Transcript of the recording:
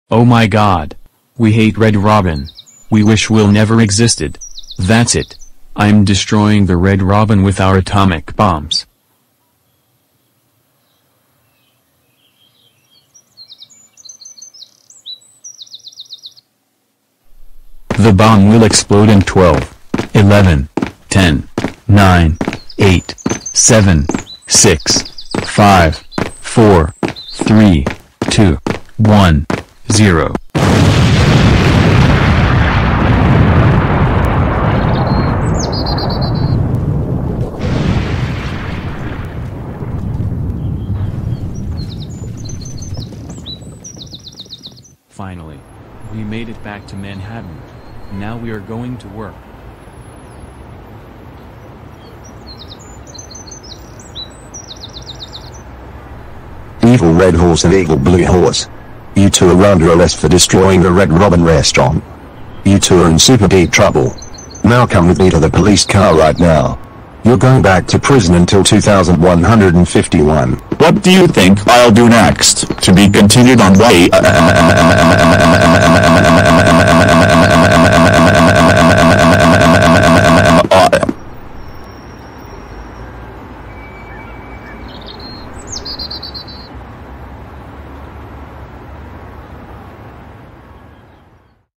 Oh my god. We hate Red Robin. We wish we'll never existed. That's it. I'm destroying the Red Robin with our atomic bombs. The bomb will explode in 12, 11, 10, 9, 8, 7, 6, 5, 4, 3, 2, 1, 0. Finally, we made it back to Manhattan. Now we are going to work. Evil Red Horse and Evil Blue Horse. You two are under arrest for destroying the Red Robin restaurant. You two are in super deep trouble. Now come with me to the police car right now. You're going back to prison until 2151. What do you think I'll do next? To be continued on way.